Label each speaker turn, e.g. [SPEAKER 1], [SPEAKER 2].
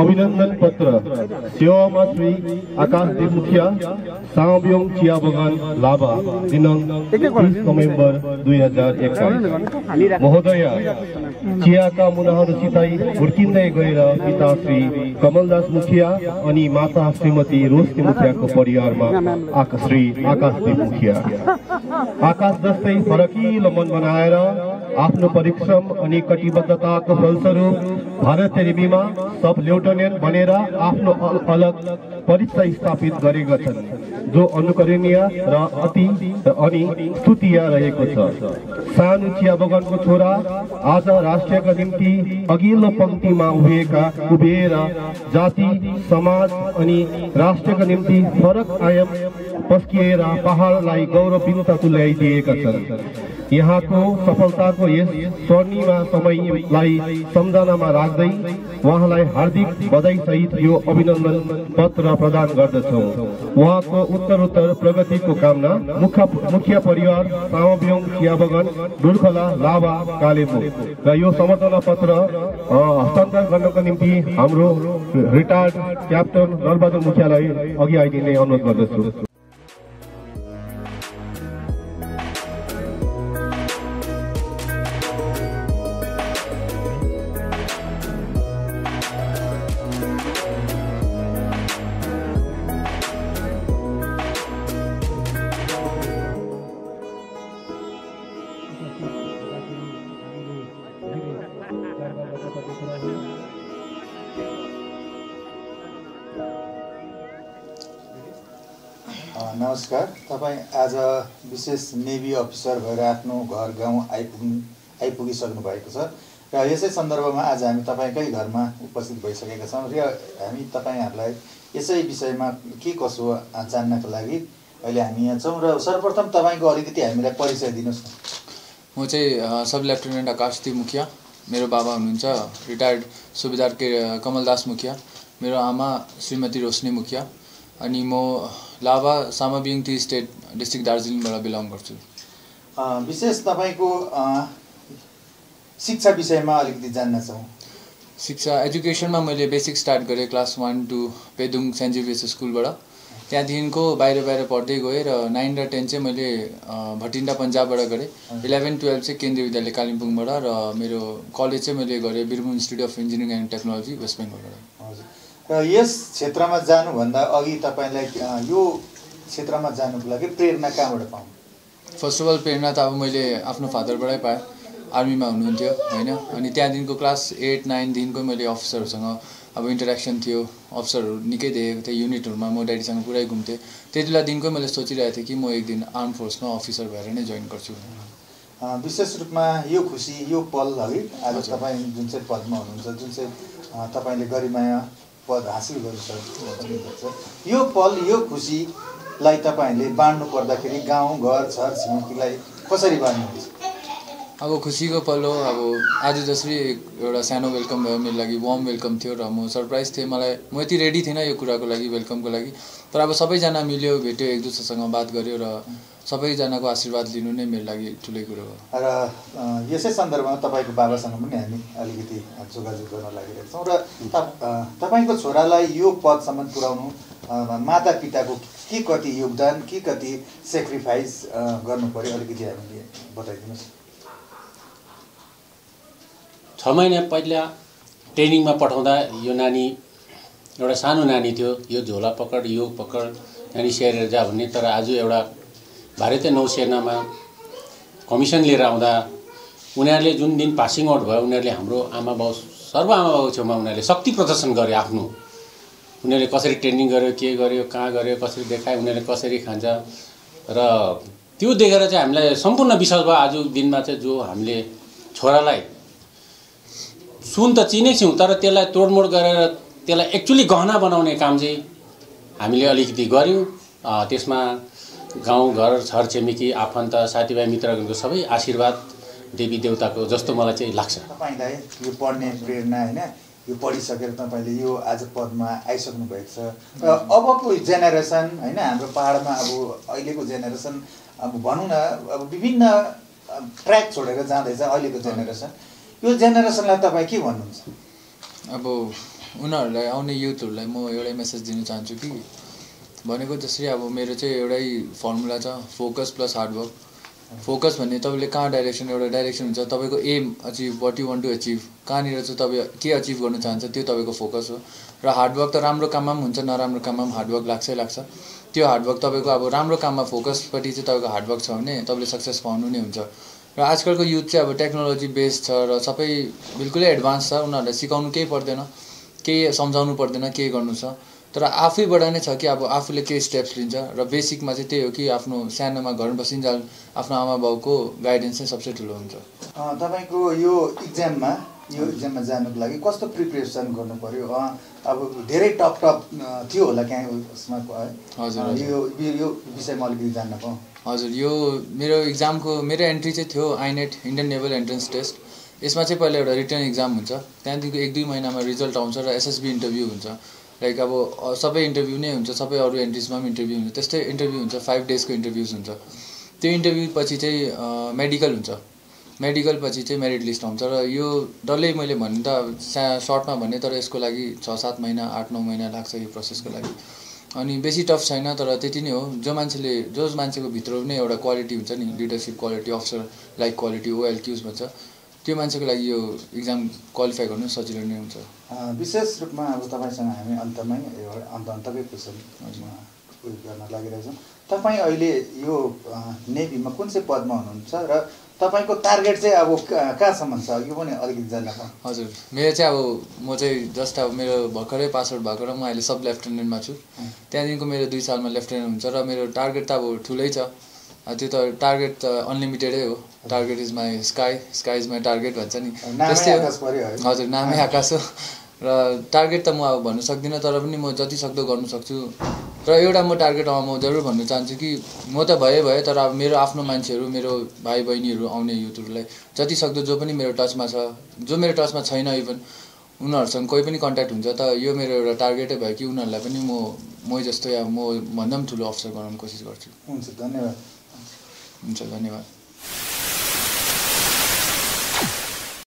[SPEAKER 1] अभिनन्दन पत्र सेवामा श्री आकाश देव मुखिया सामब्योङ चिया बगान लाभा दिनाङ्क 30 नोभेम्बर 2021। महोदय, चियाका मुनाहरूसितै हुर्किँदै गएर पिता श्री कमलदास मुखिया अनि माता श्रीमती रोशनी मुखियाको परिवारमा श्री आकाश देव मुखिया आकाश जस्तै फरकिलो मन बनाएर आफ्नो परिश्रम अनि कटिबद्धताको फलस्वरूप भारतीय रेलवेमा सब लेफ्टिनेन्ट बनेर आफ्नो अलग परिचय स्थापित गरेका छन्, जो अनुकरणीय र अति अनि स्तुतीय रहेको छ। सानो चिया बगानको छोरा आज राष्ट्रका निम्ति अघिल्लो पंक्तिमा उभिएर जाति, समाज अनि राष्ट्रका निम्ति फरक आयाम पस्किएर पहाडलाई गौरवयुक्त तुल्याइदिएका छन्। यहाँको सफलताको यस स्वर्णिम समयलाई सम्झनामा राख्दै उहाँलाई हार्दिक बधाई सहित यो अभिनन्दन पत्र प्रदान गर्दछौँ। उहाँको उत्तरोत्तर प्रगतिको कामना मुख्य परिवार सामब्योङ चिया बगान दुर्खला लाभा कालेबुङ। र यो समर्थना पत्र हस्तान्तरण गर्नको निम्ति हाम्रो रिटायर्ड क्याप्टन नरबहादुर मुखियालाई अघि आइदिने अनुरोध गर्दछु।
[SPEAKER 2] नमस्कार। तपाईँ आज विशेष नेभी अफिसर भएर आफ्नो घर गाउँ आइपुगिसक्नु भएको छ र यसै सन्दर्भमा आज हामी तपाईँकै घरमा उपस्थित भइसकेका छौँ र हामी तपाईँहरूलाई यसै विषयमा के कसो जान्नको लागि अहिले हामी यहाँ छौँ। र सर्वप्रथम तपाईँको अलिकति हामीलाई परिचय दिनुहोस् न।
[SPEAKER 3] म चाहिँ सब लेफ्टिनेन्ट आकाश देव मुखिया। मेरो बाबा हुनुहुन्छ रिटायर्ड सुबेदार कमलदास मुखिया। मेरो आमा श्रीमती रोशनी मुखिया। अनि म Labha Samabeong tea estate district दार्जिलिङबाट बिलङ गर्छु।
[SPEAKER 2] विशेष तपाईँको शिक्षा विषयमा अलिकति जान्न चाहौँ।
[SPEAKER 3] शिक्षा एजुकेसनमा मैले बेसिक स्टार्ट गरेँ class 1 to Pedong saint Xavier's स्कुलबाट। त्यहाँदेखिको बाहिर पढ्दै गएँ र 9 र 10 चाहिँ मैले भटिन्डा पन्जाबबाट गरेँ। 11-12 चाहिँ केन्द्रीय विद्यालय कालिम्पोङबाट र मेरो कलेज चाहिँ मैले गरेँ Birbhum institute of engineering and technology west बेङ्गलबाट।
[SPEAKER 2] र यस क्षेत्रमा जानुभन्दा अघि तपाईँलाई यो क्षेत्रमा जानुको लागि प्रेरणा कहाँबाट पाउनु?
[SPEAKER 3] फर्स्ट अफ अल प्रेरणा त अब मैले आफ्नो फादरबाटै पाएँ। आर्मीमा हुनुहुन्थ्यो होइन। अनि त्यहाँदेखिको क्लास 8-9 देखिको मैले अफिसरहरूसँग अब इन्टरेक्सन थियो। अफिसरहरू निकै देखेको थिएँ। युनिटहरूमा म ड्याडीसँग पुरै घुम्थेँ। त्यति बेलादेखिको मैले सोचिरहेको थिएँ कि म एक दिन आर्म फोर्समा अफिसर भएर नै जोइन गर्छु।
[SPEAKER 2] विशेष रूपमा यो खुसी यो पल है आज तपाईँ जुन चाहिँ पदमा हुनुहुन्छ, जुन चाहिँ तपाईँले गरिमाया पद हासिल गर्नुहुन्छ, यो पल यो खुसीलाई तपाईँहरूले बाँड्नु पर्दाखेरि गाउँ घर छर छिमेकीलाई कसरी बाँड्नुहुन्छ?
[SPEAKER 3] अब खुसीको पल हो। अब आज जसरी एउटा सानो वेलकम भयो, मेरो लागि वार्म वेलकम थियो र म सरप्राइज थिएँ। म यति रेडी थिइनँ यो कुराको लागि, वेलकमको लागि। तर अब सबैजना मिल्यो, भेट्यो, एक दुसरासँग बात गऱ्यो र सबैजनाको आशीर्वाद लिनु नै मेरो लागि ठुलै कुरो हो।
[SPEAKER 2] र यसै सन्दर्भमा तपाईँको बाबासँग पनि हामी अलिकति जोगाजोग गर्न लागिरहेका छौँ। र तपाईँको छोरालाई यो पदसम्म पुर्याउनु माता पिताको के कति योगदान, के कति सेक्रिफाइस गर्नु पर्यो, अलिकति हामीले बताइदिनुहोस्।
[SPEAKER 4] 6 महिना पहिला ट्रेनिङमा पठाउँदा यो नानी एउटा सानो नानी थियो। यो झोला पकड, यो पकड, नानी स्याहारेर जा भन्ने। तर आज एउटा भारतीय नौसेनामा कमिसन लिएर आउँदा उनीहरूले जुन दिन पासिङ आउट भयो, उनीहरूले हाम्रो आमाबाउ सर्वआमाबाउ छेउमा उनीहरूले शक्ति प्रदर्शन गरे आफ्नो। उनीहरूले कसरी ट्रेनिङ गर्यो, के गर्यो, कहाँ गर्यो, कसरी देखायो, उनीहरूले कसरी खान्छ र त्यो देखेर चाहिँ हामीलाई सम्पूर्ण विश्वास भयो। आज दिनमा चाहिँ जो हामीले छोरालाई सुन त चिनेको छौँ, तर त्यसलाई तोडमोड गरेर त्यसलाई एक्चुअली गहना बनाउने काम चाहिँ हामीले अलिकति गऱ्यौँ। त्यसमा गाउँ घर छर छिमेकी आफन्त साथीभाइ मित्रगणको सबै आशीर्वाद देवी देवताको जस्तो मलाई चाहिँ लाग्छ।
[SPEAKER 2] तपाईँलाई यो पढ्ने प्रेरणा होइन, यो पढिसकेर तपाईँले यो आज पदमा आइसक्नु भएको छ र अबको जेनेरेसन होइन, हाम्रो पहाडमा अब अहिलेको जेनेरेसन अब भनौँ न अब विभिन्न ट्र्याक छोडेर जाँदैछ अहिलेको जेनेरेसन। यो जेनेरेसनलाई तपाईँ के भन्नुहुन्छ?
[SPEAKER 3] अब उनीहरूलाई आउने युथहरूलाई म एउटै मेसेज दिन चाहन्छु कि भनेको जसरी अब मेरो चाहिँ एउटै फर्मुला छ, फोकस प्लस हार्डवर्क। फोकस भन्ने तपाईँले कहाँ डाइरेक्सन, एउटा डाइरेक्सन हुन्छ तपाईँको aim achieve, what you want to achieve, कहाँनिर चाहिँ तपाईँ के अचिभ गर्नु चाहन्छ त्यो तपाईँको फोकस हो। र हार्डवर्क त राम्रो काममा पनि हुन्छ, नराम्रो काममा पनि हार्डवर्क लाग्छै लाग्छ। त्यो हार्डवर्क तपाईँको अब राम्रो काममा फोकसपट्टि चाहिँ तपाईँको हार्डवर्क छ भने तपाईँले सक्सेस पाउनु नै हुन्छ। र आजकलको युथ चाहिँ अब टेक्नोलोजी बेस्ड छ र सबै बिल्कुलै एडभान्स छ, उनीहरूलाई सिकाउनु केही पर्दैन, केही सम्झाउनु पर्दैन के गर्नु छ, तर आफैबाट नै छ कि अब आफूले केही स्टेप्स लिन्छ। र बेसिकमा चाहिँ त्यही हो कि आफ्नो सानोमा घरमा बसिन्जाल आफ्नो आमा बाउको गाइडेन्स चाहिँ सबसे ठुलो हुन्छ।
[SPEAKER 2] तपाईँको यो इक्जाममा जानुको लागि कस्तो प्रिपरेसन गर्नु पर्यो? अब धेरै टप थियो होला कहीँ उसमा है?
[SPEAKER 3] हजुर
[SPEAKER 2] यो विषयमा अलिकति जान्न पाऊँ।
[SPEAKER 3] हजुर, यो मेरो इक्जामको मेरो एन्ट्री चाहिँ थियो INET, Indian naval entrance test. यसमा चाहिँ पहिला एउटा रिटर्न इक्जाम हुन्छ, त्यहाँदेखिको 1-2 महिनामा रिजल्ट आउँछ र एसएसबी इन्टरभ्यू हुन्छ। लाइक अब सबै इन्टरभ्यू नै हुन्छ, सबै अरू एन्ट्रिजमा पनि इन्टरभ्यू हुन्छ, त्यस्तै इन्टरभ्यू हुन्छ, 5 डेजको इन्टरभ्युज हुन्छ। त्यो इन्टरभ्यू पछि चाहिँ मेडिकल हुन्छ, मेडिकल पछि चाहिँ मेरिट लिस्ट आउँछ। र यो डल्लै मैले भन्ने त सर्टमा भन्ने, तर यसको लागि 6-7 महिना 8-9 महिना लाग्छ यो प्रोसेसको लागि। अनि बेसी टफ छैन, तर त्यति नै हो। जो मान्छेको भित्र नै एउटा क्वालिटी हुन्छ नि, leadership quality, officer like quality, OLQs भन्छ, त्यो मान्छेको लागि यो इक्जाम क्वालिफाई गर्नु सजिलो नै हुन्छ।
[SPEAKER 2] विशेष रूपमा अब तपाईँसँग हामी अन्तकै क्वेसन उयो गर्न लागिरहेछौँ। तपाईँ अहिले यो नेभीमा कुन चाहिँ पदमा हुनुहुन्छ र तपाईँको टार्गेट चाहिँ अब कहाँसम्म छ यो पनि अलिकति जान्न पाऊँ।
[SPEAKER 3] हजुर, मेरो चाहिँ अब म चाहिँ जस्ट अब मेरो भर्खरै पास आउट भएको र म अहिले सब लेफ्टेनेन्टमा छु। त्यहाँदेखिको मेरो 2 सालमा लेफ्टेनेन्ट हुन्छ र मेरो टार्गेट त अब ठुलै छ। त्यो त टार्गेट त अनलिमिटेडै हो। Target is my sky is my target भन्छ नि, त्यस्तै हो। हजुर, नामै आकाश हो। र टार्गेट त म अब भन्नु सक्दिनँ, तर पनि म जति सक्दो गर्नु सक्छु। र एउटा म टार्गेट म जरुर भन्नु चाहन्छु कि म त भए तर अब मेरो आफ्नो मान्छेहरू, मेरो भाइ बहिनीहरू, आउने युथहरूलाई जति सक्दो जो पनि मेरो टचमा छ, जो मेरो टचमा छैन इभन, उनीहरूसँग कोही पनि कन्ट्याक्ट हुन्छ त यो मेरो एउटा टार्गेटै भयो कि उनीहरूलाई पनि म जस्तो या म भन्दा पनि ठुलो अफिसर बनाउनु कोसिस गर्छु।
[SPEAKER 2] हुन्छ, धन्यवाद।
[SPEAKER 3] हुन्छ, धन्यवाद।